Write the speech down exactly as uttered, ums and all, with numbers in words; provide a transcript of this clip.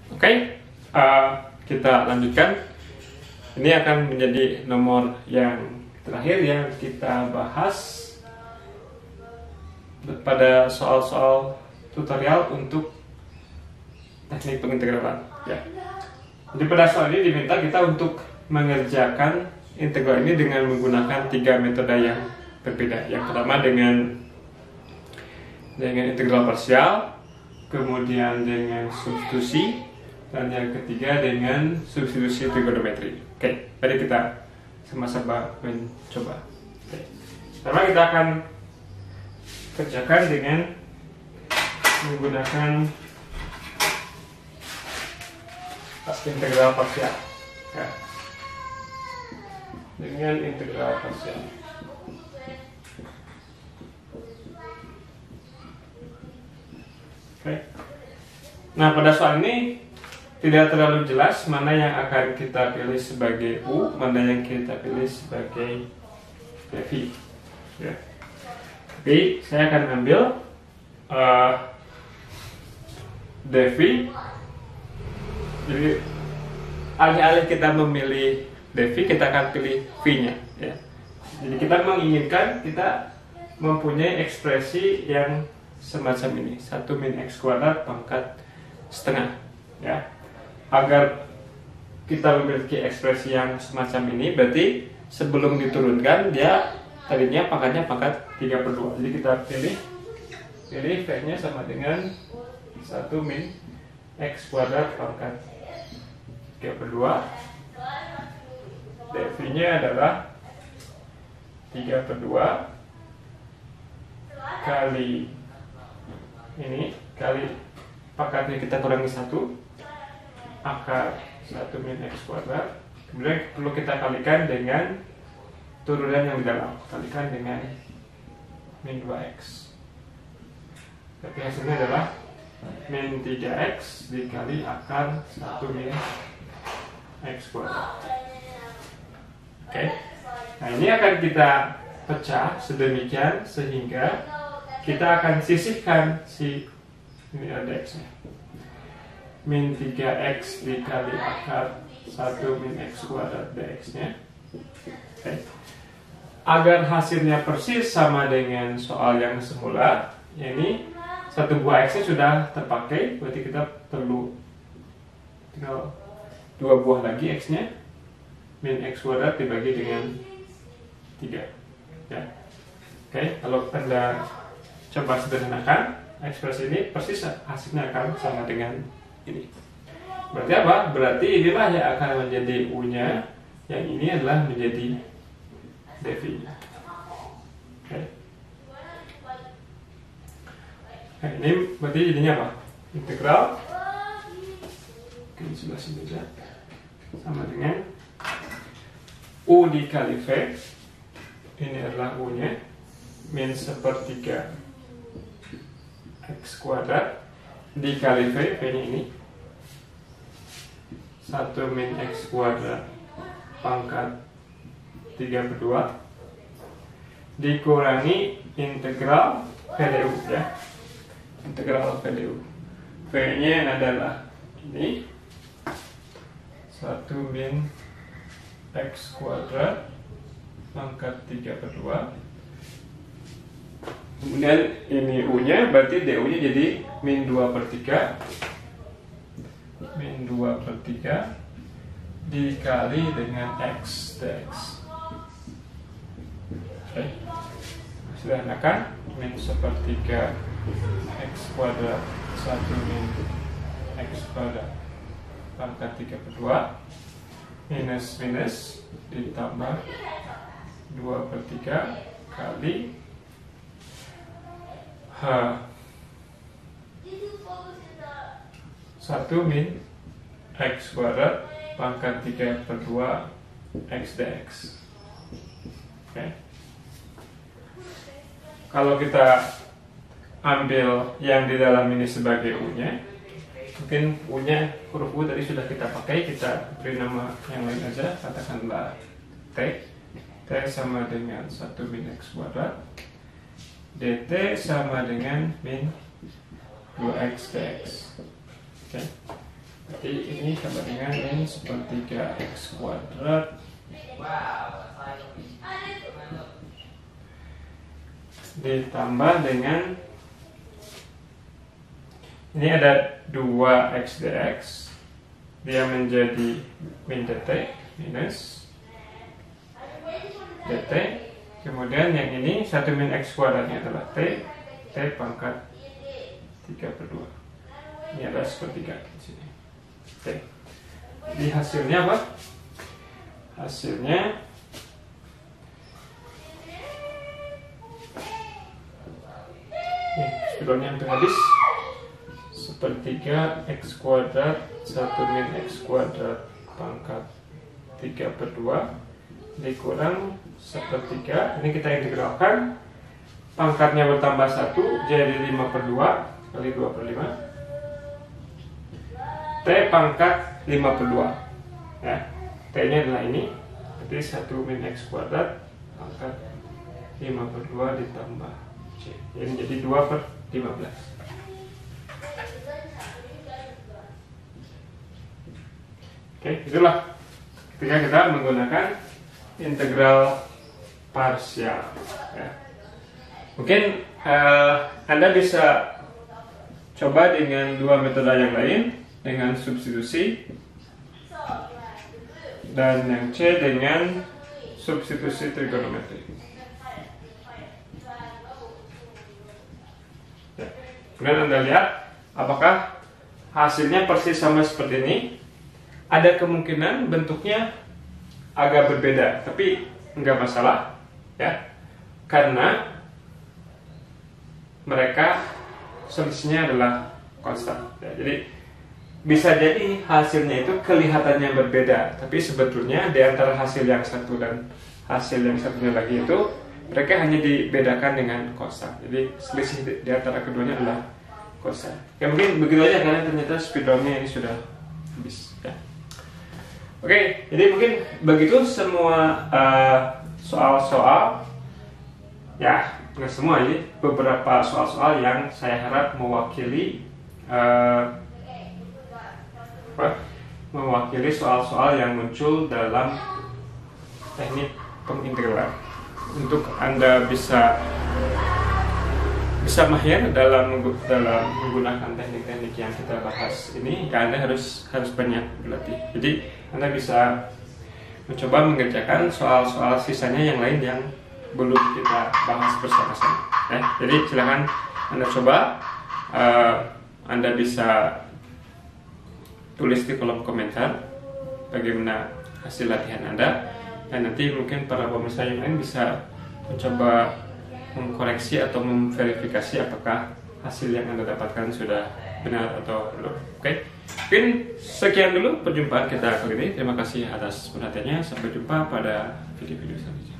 Oke, okay, uh, kita lanjutkan. Ini akan menjadi nomor yang terakhir yang kita bahas pada soal-soal tutorial untuk teknik pengintegralan. Ya. Jadi pada soal ini diminta kita untuk mengerjakan integral ini dengan menggunakan tiga metode yang berbeda. Yang pertama dengan dengan integral parsial, kemudian dengan substitusi, dan yang ketiga dengan substitusi trigonometri. Oke, mari kita sama-sama mencoba. Oke. Pertama kita akan kerjakan dengan menggunakan integral parsial. Ya. Dengan integral parsial. Oke. Nah, pada soal ini tidak terlalu jelas mana yang akan kita pilih sebagai U, mana yang kita pilih sebagai dv. Ya. Tapi saya akan ambil uh, dv. Jadi alih-alih kita memilih dv, kita akan pilih v-nya. Ya. Jadi kita menginginkan kita mempunyai ekspresi yang semacam ini, satu min x kuadrat pangkat setengah. Ya. Agar kita memiliki ekspresi yang semacam ini, berarti sebelum diturunkan dia tadinya pangkatnya pangkat tiga per dua. Jadi kita pilih pilih v-nya sama dengan satu min x kuadrat pangkat tiga per dua. dv-nya adalah tiga per dua kali ini kali pangkatnya kita kurangi satu akar satu min x kuadrat, kemudian perlu kita kalikan dengan turunan yang di dalam, kalikan dengan min dua x. Tapi hasilnya adalah min tiga x dikali akar satu min x kuadrat. Oke, nah ini akan kita pecah sedemikian sehingga kita akan sisihkan si ini ada x-nya, min tiga x dikali akar satu min x kuadrat dx-nya. Okay. Agar hasilnya persis sama dengan soal yang semula, ini satu buah x-nya sudah terpakai, berarti kita perlu tinggal dua buah lagi x-nya, min x kuadrat dibagi dengan tiga. Ya. Oke, okay. Kalau Anda coba sederhanakan ekspresi ini, persis hasilnya akan sama dengan ini. Berarti apa? Berarti inilah yang akan menjadi U-nya, yang ini adalah menjadi dv-nya. Oke. Nah, ini berarti jadinya apa? Integral. Oke, sebelah sini aja. Sama dengan U dikali V. Ini adalah U-nya, min sepertiga x kuadrat dikali V, V-nya ini satu min x kuadrat pangkat tiga per dua dikurangi integral V D U, ya, integral V D U. V-nya adalah ini satu min x kuadrat pangkat tiga per dua. Kemudian ini U-nya, berarti D U-nya jadi min dua per tiga min dua per tiga dikali dengan X dx. Oke. Sederhanakan, min sepertiga X kuadrat satu min X kuadrat pangkat tiga per dua minus minus ditambah dua per tiga kali H satu min X kuadrat pangkat tiga per dua X dx. Oke. Kalau kita ambil yang di dalam ini sebagai U-nya, mungkin U-nya huruf U tadi sudah kita pakai, kita beri nama yang lain aja, katakanlah T. T sama dengan satu min X kuadrat, dt sama dengan min dua x dx. Oke. Jadi berarti ini sama dengan N sepertiga X kuadrat ditambah dengan ini ada dua X dx, dia menjadi min dt minus dt, kemudian yang ini satu min X kuadratnya adalah T, T pangkat tiga per dua, ini adalah sepertiga di sini. T. Jadi hasilnya apa? Hasilnya nih, spidolnya hampir habis. Sepertiga X kuadrat satu min X kuadrat pangkat tiga per dua dikurang sepertiga, ini kita integralkan, pangkatnya bertambah satu jadi lima per dua kali dua per lima, T pangkat lima per dua ya, T nya adalah ini, berarti satu min X kuadrat pangkat lima per dua ditambah C, ini jadi dua per lima belas. Oke, itulah ketika kita menggunakan integral parsial ya. Mungkin uh, Anda bisa coba dengan dua metode yang lain, dengan substitusi, dan yang C dengan substitusi trigonometri ya. Kemudian Anda lihat apakah hasilnya persis sama seperti ini. Ada kemungkinan bentuknya agak berbeda, tapi nggak masalah ya, karena mereka selisihnya adalah konstan ya. Jadi bisa jadi hasilnya itu kelihatannya berbeda, tapi sebetulnya di antara hasil yang satu dan hasil yang satunya lagi itu mereka hanya dibedakan dengan konstan. Jadi selisih di, di antara keduanya adalah konstan. Ya mungkin begitu aja, karena ternyata spidolnya ini sudah habis ya. Oke, jadi mungkin begitu semua soal-soal uh, ya, nggak semua ini, beberapa soal-soal yang saya harap mewakili uh, apa? mewakili soal-soal yang muncul dalam teknik pengintegralan, untuk Anda bisa bisa mahir dalam dalam menggunakan teknik-teknik yang kita bahas ini. Ya, Anda harus harus banyak berlatih. Jadi Anda bisa mencoba mengerjakan soal-soal sisanya yang lain yang belum kita bahas bersama-sama. Ya, jadi silakan Anda coba. Uh, Anda bisa tulis di kolom komentar bagaimana hasil latihan Anda, dan nanti mungkin para pemirsa yang lain bisa mencoba mengkoreksi atau memverifikasi apakah hasil yang Anda dapatkan sudah benar atau belum. Oke, mungkin sekian dulu perjumpaan kita kali ini. Terima kasih atas perhatiannya. Sampai jumpa pada video-video selanjutnya.